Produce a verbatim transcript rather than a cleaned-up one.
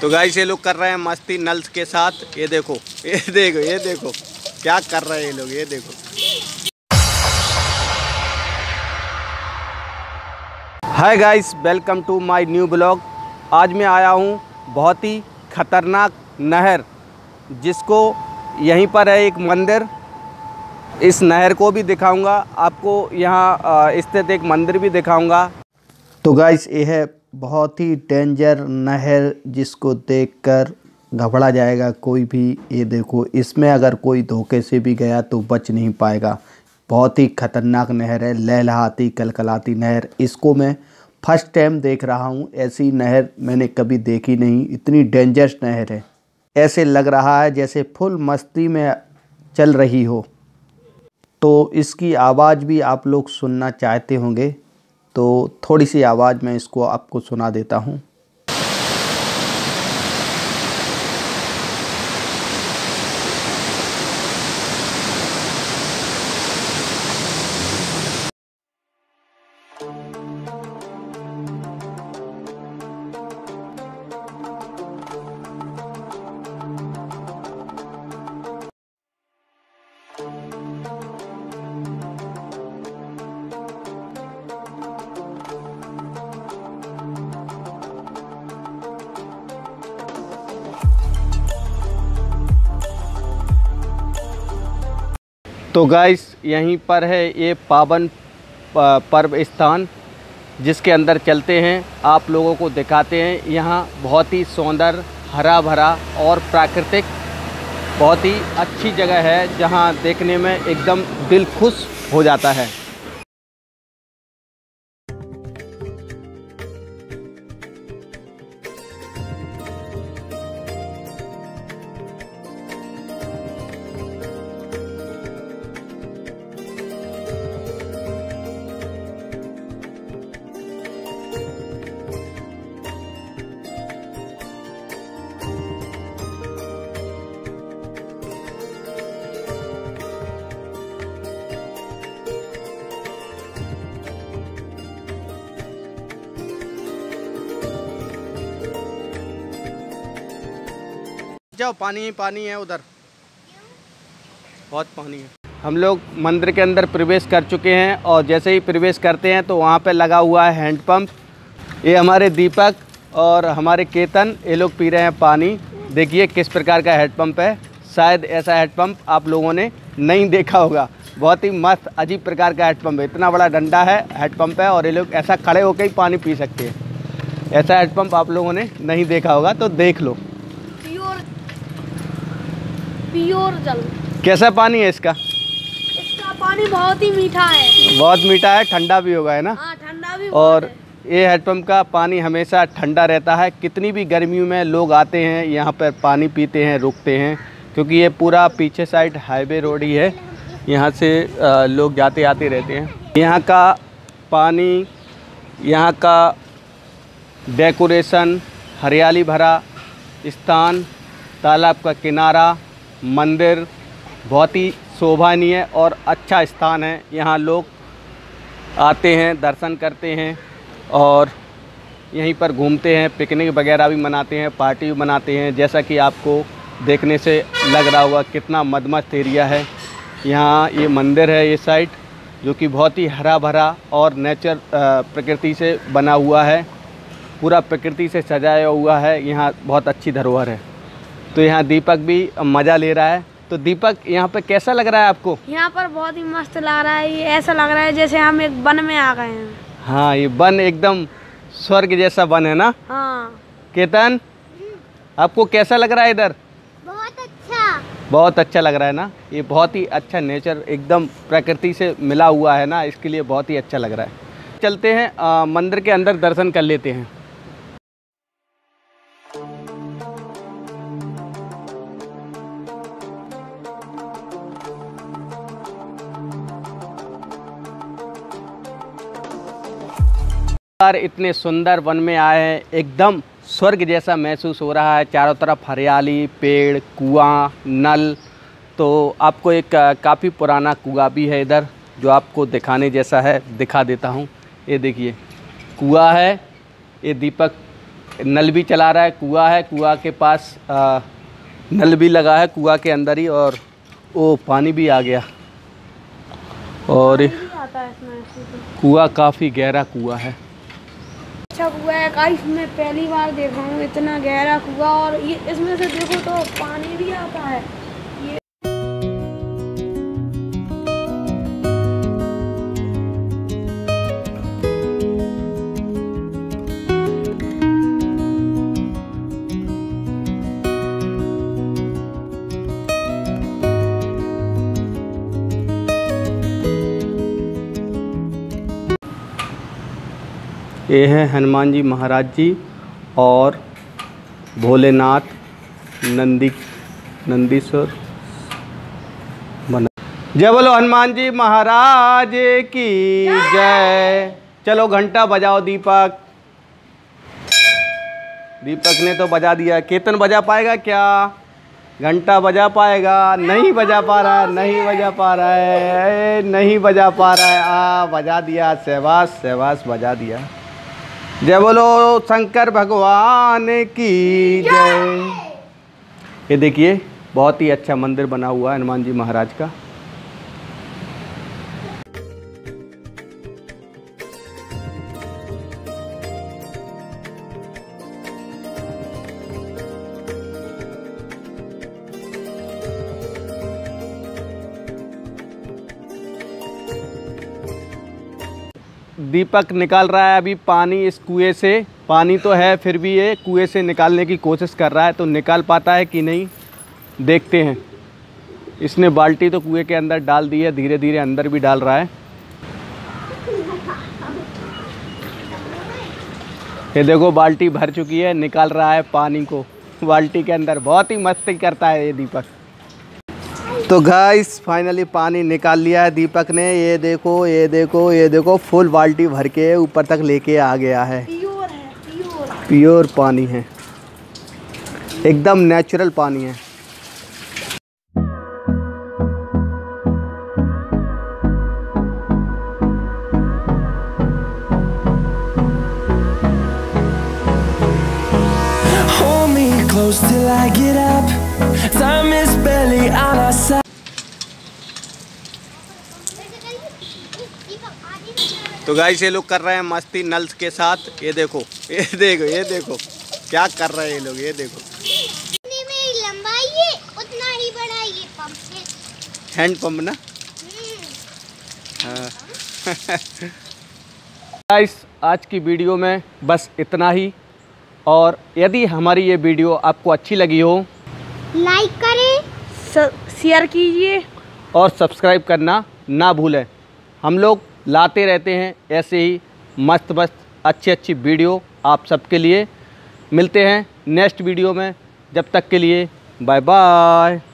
तो गाइस ये लोग कर रहे हैं मस्ती नल के साथ। ये देखो ये देखो ये देखो क्या कर रहे हैं ये लोग, ये देखो। Hi guys, welcome to my new blog. आज मैं आया हूँ बहुत ही ख़तरनाक नहर, जिसको यहीं पर है एक मंदिर। इस नहर को भी दिखाऊंगा आपको, यहाँ स्थित एक मंदिर भी दिखाऊंगा। तो गाइस ये है बहुत ही डेंजर नहर, जिसको देखकर घबरा जाएगा कोई भी। ये देखो, इसमें अगर कोई धोखे से भी गया तो बच नहीं पाएगा। बहुत ही ख़तरनाक नहर है, लहलहाती कलकलाती नहर। इसको मैं फर्स्ट टाइम देख रहा हूँ। ऐसी नहर मैंने कभी देखी नहीं, इतनी डेंजरस नहर है। ऐसे लग रहा है जैसे फुल मस्ती में चल रही हो। तो इसकी आवाज़ भी आप लोग सुनना चाहते होंगे, तो थोड़ी सी आवाज़ मैं इसको आपको सुना देता हूँ। तो गाइस यहीं पर है ये पावन पर्व स्थान, जिसके अंदर चलते हैं, आप लोगों को दिखाते हैं। यहाँ बहुत ही सुंदर, हरा भरा और प्राकृतिक बहुत ही अच्छी जगह है, जहाँ देखने में एकदम दिल खुश हो जाता है। जाओ, पानी ही पानी है उधर, बहुत पानी है। हम लोग मंदिर के अंदर प्रवेश कर चुके हैं, और जैसे ही प्रवेश करते हैं तो वहाँ पे लगा हुआ है हैंडपम्प। ये हमारे दीपक और हमारे केतन, ये लोग पी रहे हैं पानी। देखिए किस प्रकार का हैंडपम्प है। शायद ऐसा हैंडपम्प आप लोगों ने नहीं देखा होगा। बहुत ही मस्त अजीब प्रकार का हैंडपम्प है। इतना बड़ा डंडा है, हैंडपम्प है, और ये लोग ऐसा खड़े होकर ही पानी पी सकते हैं। ऐसा हैंडपम्प आप लोगों ने नहीं देखा होगा, तो देख लो। प्योर जल। कैसा पानी है इसका? इसका पानी बहुत ही मीठा है। बहुत मीठा है, ठंडा भी होगा, है ना? हाँ, ठंडा भी। और ये हैंडपम्प का पानी हमेशा ठंडा रहता है। कितनी भी गर्मियों में लोग आते हैं यहाँ पर पानी पीते हैं, रुकते हैं, क्योंकि ये पूरा पीछे साइड हाईवे रोड ही है। यहाँ से लोग जाते आते रहते हैं। यहाँ का पानी, यहाँ का डेकोरेशन, हरियाली भरा स्थान, तालाब का किनारा, मंदिर बहुत ही शोभनीय और अच्छा स्थान है। यहाँ लोग आते हैं, दर्शन करते हैं, और यहीं पर घूमते हैं, पिकनिक वगैरह भी मनाते हैं, पार्टी भी मनाते हैं। जैसा कि आपको देखने से लग रहा होगा कितना मदमस्त एरिया है। यहाँ ये मंदिर है, ये साइड, जो कि बहुत ही हरा भरा और नेचर प्रकृति से बना हुआ है, पूरा प्रकृति से सजाया हुआ है। यहाँ बहुत अच्छी धरोहर है। तो यहाँ दीपक भी मज़ा ले रहा है। तो दीपक, यहाँ पे कैसा लग रहा है आपको? यहाँ पर बहुत ही मस्त लग रहा है। ये ऐसा लग रहा है जैसे हम एक वन में आ गए हैं। हाँ, ये वन एकदम स्वर्ग जैसा वन है ना? हाँ। केतन, आपको कैसा लग रहा है इधर? बहुत अच्छा। बहुत अच्छा लग रहा है ना? ये बहुत ही अच्छा नेचर, एकदम प्रकृति से मिला हुआ है ना, इसके लिए बहुत ही अच्छा लग रहा है। चलते हैं आ, मंदिर के अंदर दर्शन कर लेते हैं। इतने सुंदर वन में आए हैं, एकदम स्वर्ग जैसा महसूस हो रहा है। चारों तरफ हरियाली, पेड़, कुआं, नल। तो आपको एक काफ़ी पुराना कुआं भी है इधर, जो आपको दिखाने जैसा है, दिखा देता हूँ। ये देखिए कुआं है, ये दीपक नल भी चला रहा है। कुआं है, कुआं के पास आ, नल भी लगा है कुआं के अंदर ही, और ओ पानी भी आ गया। और कुआं काफ़ी गहरा कुआं है। अच्छा कुआं है गाइस, मैं पहली बार देख रहा हूँ इतना गहरा कुआं। और ये इसमें से देखो तो पानी भी आता है। ये ये है हनुमान जी महाराज जी और भोलेनाथ नंदी नंदीश्वर बना। जय बोलो हनुमान जी महाराज की जय। चलो घंटा बजाओ दीपक। दीपक ने तो बजा दिया। केतन बजा पाएगा क्या? घंटा बजा पाएगा? नहीं बजा पा रहा है, नहीं बजा पा रहा है, नहीं बजा पा रहा है। आ बजा दिया, सहवास सहवास बजा दिया। जय बोलो शंकर भगवान की जय। ये देखिए बहुत ही अच्छा मंदिर बना हुआ है हनुमान जी महाराज का। दीपक निकाल रहा है अभी पानी इस कुएं से। पानी तो है फिर भी ये कुएं से निकालने की कोशिश कर रहा है, तो निकाल पाता है कि नहीं देखते हैं। इसने बाल्टी तो कुएं के अंदर डाल दी है, धीरे धीरे अंदर भी डाल रहा है। ये देखो बाल्टी भर चुकी है, निकाल रहा है पानी को बाल्टी के अंदर। बहुत ही मस्ती करता है ये दीपक। तो गाइस फाइनली पानी निकाल लिया है दीपक ने। ये देखो ये देखो ये देखो फुल बाल्टी भर के ऊपर तक लेके आ गया है। प्योर है, प्योर प्योर पानी है, एकदम नेचुरल पानी है। Hold me close till I get up. Time is barely on our side. तो गाइस ये लोग कर रहे हैं मस्ती नल के साथ। ये देखो ये देखो ये देखो क्या कर रहे हैं ये लोग। ये देखो जितनी मेरी लंबाई है उतना ही बड़ा ये पंप है। हैंड पंप ना। हाँ। गाइस आज की वीडियो में बस इतना ही। और यदि हमारी ये वीडियो आपको अच्छी लगी हो, लाइक करें, शेयर कीजिए और सब्सक्राइब करना ना भूलें। हम लोग लाते रहते हैं ऐसे ही मस्त मस्त अच्छी अच्छी वीडियो आप सबके लिए। मिलते हैं नेक्स्ट वीडियो में, जब तक के लिए बाय बाय।